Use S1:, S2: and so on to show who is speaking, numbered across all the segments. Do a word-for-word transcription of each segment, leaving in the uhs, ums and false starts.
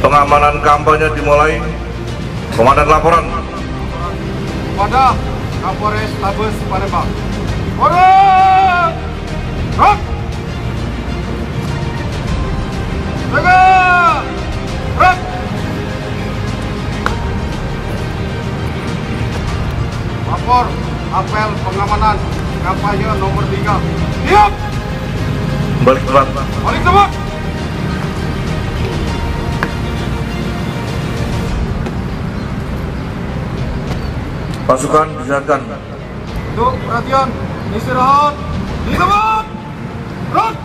S1: Pengamanan kampanye dimulai. Komandan laporan.
S2: Kepada Kapolres Tabes Palembang. Order! Rock! Jaga! Rock! Lapor apel pengamanan kampanye nomor tiga. Siap!
S1: Balik tempat.
S2: Balik tempat!
S1: Pasukan disiapkan.
S2: Untuk perhatian, istirahat, di tempat! Rock!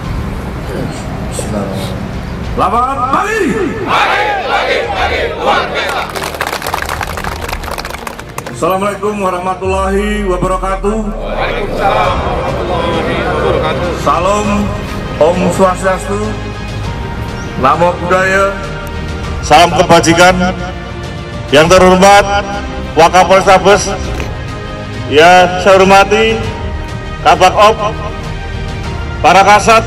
S1: Lapangan pagi.
S3: Pagi, pagi, pagi, luar biasa.
S1: Assalamualaikum warahmatullahi wabarakatuh.
S3: Waalaikumsalam warahmatullahi wabarakatuh.
S1: Salam Om Swastiastu, Namo Buddhaya, salam kebajikan. Yang terhormat Wakapolres Tabes, yang saya hormati Kabak Op, para Kasat,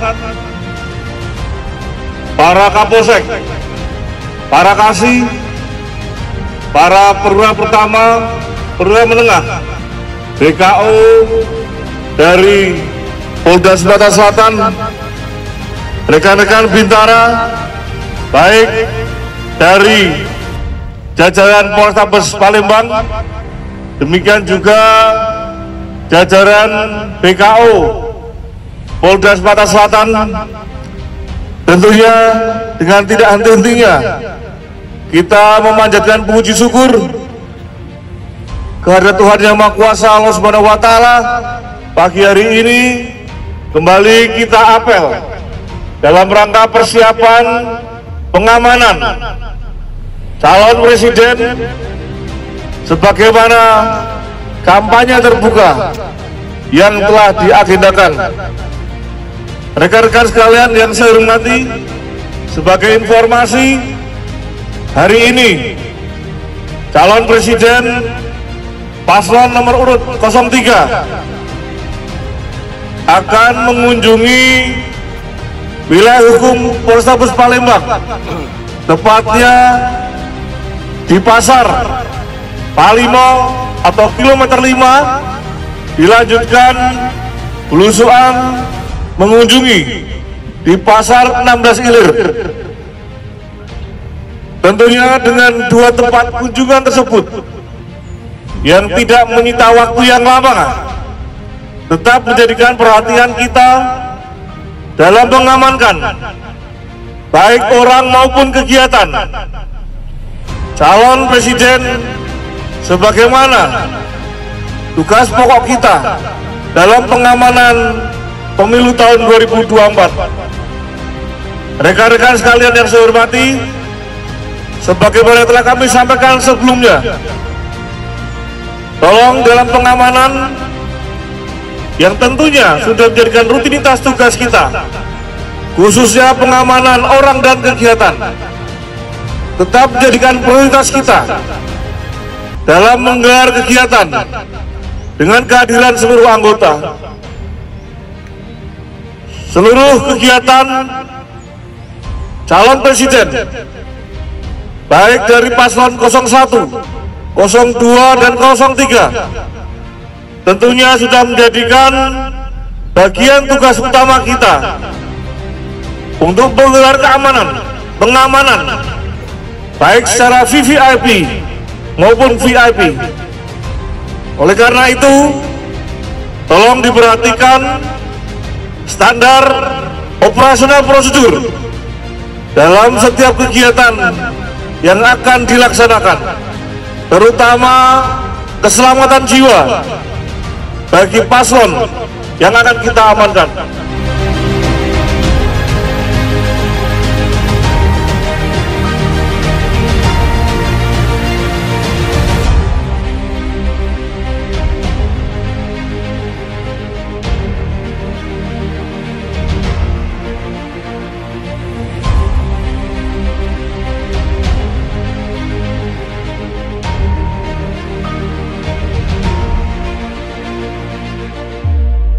S1: para Kapolsek, para Kasih, para perwira pertama, perwira menengah, B K O dari Polda Sumatera Selatan, rekan-rekan Bintara, baik dari jajaran Polrestabes Palembang, demikian juga jajaran B K O Polda Sumatera Selatan. Tentunya dengan tidak henti-hentinya kita memanjatkan puji syukur kehadirat Tuhan Yang Maha Kuasa Allah Subhanahu wa taala. Pagi hari ini kembali kita apel dalam rangka persiapan pengamanan calon presiden sebagaimana kampanye terbuka yang telah diagendakan. Rekan-rekan sekalian yang saya hormati, sebagai informasi, hari ini calon presiden paslon nomor urut nol tiga akan mengunjungi wilayah hukum Polrestabes Palembang, tepatnya di Pasar Palimo atau kilometer lima, dilanjutkan belusuan mengunjungi di Pasar enam belas Ilir. Tentunya dengan dua tempat kunjungan tersebut yang tidak menyita waktu yang lama, tetap menjadikan perhatian kita dalam mengamankan baik orang maupun kegiatan calon presiden, sebagaimana tugas pokok kita dalam pengamanan pemilu tahun dua ribu dua puluh empat. Rekan-rekan sekalian yang saya hormati, sebagaimana yang telah kami sampaikan sebelumnya, tolong dalam pengamanan yang tentunya sudah menjadikan rutinitas tugas kita, khususnya pengamanan orang dan kegiatan, tetap menjadikan prioritas kita dalam menggelar kegiatan dengan kehadiran seluruh anggota. Seluruh kegiatan calon presiden, baik dari paslon nol satu, nol dua, dan nol tiga, tentunya sudah menjadikan bagian tugas utama kita untuk menggelar keamanan, pengamanan, baik secara V V I P maupun V I P. Oleh karena itu, tolong diperhatikan standar operasional prosedur dalam setiap kegiatan yang akan dilaksanakan, terutama keselamatan jiwa bagi paslon yang akan kita amankan.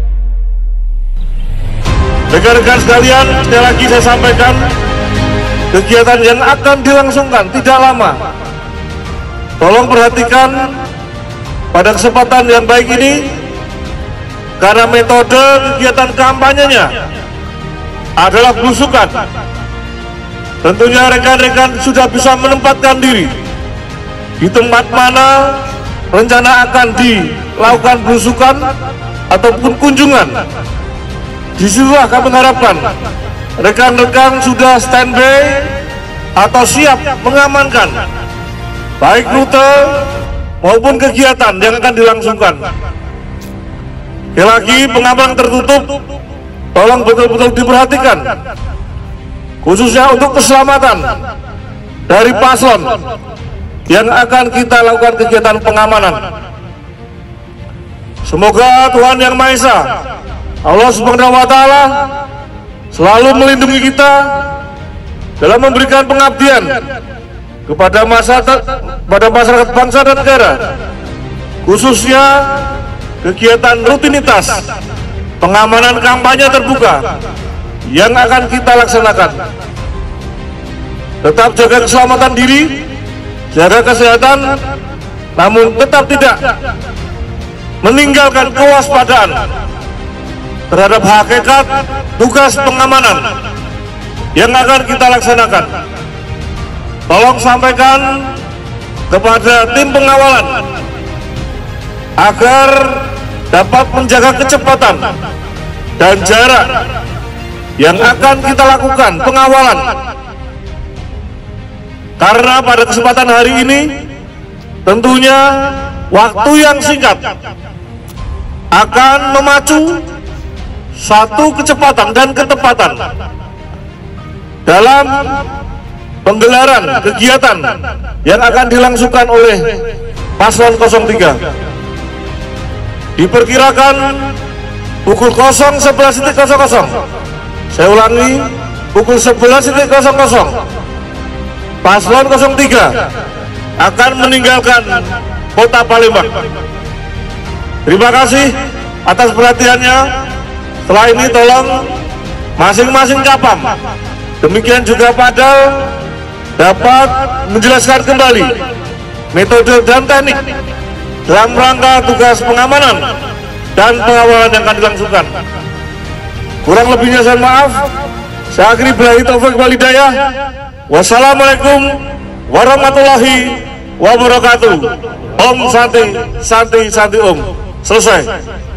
S1: Rekan-rekan sekalian, sekali lagi saya sampaikan kegiatan yang akan dilangsungkan tidak lama. Tolong perhatikan pada kesempatan yang baik ini, karena metode kegiatan kampanyenya adalah belusukan. Tentunya rekan-rekan sudah bisa menempatkan diri di tempat mana rencana akan dilakukan belusukan ataupun kunjungan. Disitulah kami mengharapkan rekan-rekan sudah standby atau siap mengamankan baik rute maupun kegiatan yang akan dilangsungkan. Sekali lagi, pengamanan tertutup, tolong betul-betul diperhatikan, khususnya untuk keselamatan dari paslon yang akan kita lakukan kegiatan pengamanan. Semoga Tuhan Yang Maha Esa, Allah Subhanahu wa Ta'ala, selalu melindungi kita dalam memberikan pengabdian kepada masyarakat, pada masyarakat bangsa dan negara, khususnya kegiatan rutinitas pengamanan kampanye terbuka yang akan kita laksanakan. Tetap jaga keselamatan diri, jaga kesehatan, namun tetap tidak meninggalkan kewaspadaan terhadap hakikat tugas pengamanan yang akan kita laksanakan. Tolong sampaikan kepada tim pengawalan agar dapat menjaga kecepatan dan jarak yang akan kita lakukan pengawalan, karena pada kesempatan hari ini tentunya waktu yang singkat akan memacu satu kecepatan dan ketepatan dalam penggelaran kegiatan yang akan dilangsungkan oleh paslon nol tiga. Diperkirakan pukul sebelas nol nol. Saya ulangi, pukul sebelas nol nol paslon nol tiga akan meninggalkan kota Palembang. Terima kasih atas perhatiannya. Setelah ini tolong masing-masing Kapam, demikian juga Padal, dapat menjelaskan kembali metode dan teknik dalam rangka tugas pengamanan dan pengawalan yang akan dilangsungkan. Kurang lebihnya saya maaf. Saya akhiri billahi taufik wal hidayah. Wassalamualaikum warahmatullahi wabarakatuh. Om Santi Santi Santi Om. Selesai.